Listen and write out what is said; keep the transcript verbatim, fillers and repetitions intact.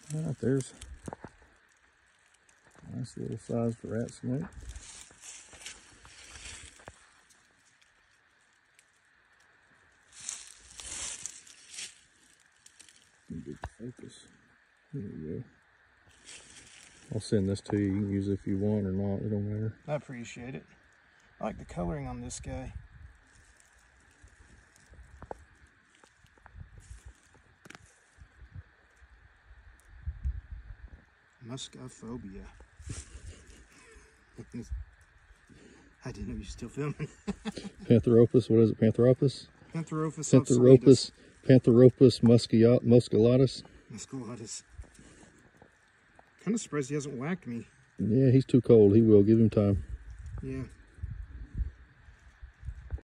All right, there's a nice little sized rat snake. Get the focus. There you go. I'll send this to you. You can use it if you want or not. It don't matter. I appreciate it. I like the coloring on this guy. Muscophobia. I didn't know you were still filming. Pantheropus, what is it? Pantheropus? Pantheropus Pantheropus, Pantheropus muscia, musculatus. Musculatus. Kind of surprised he hasn't whacked me. Yeah, he's too cold. He will. Give him time. Yeah.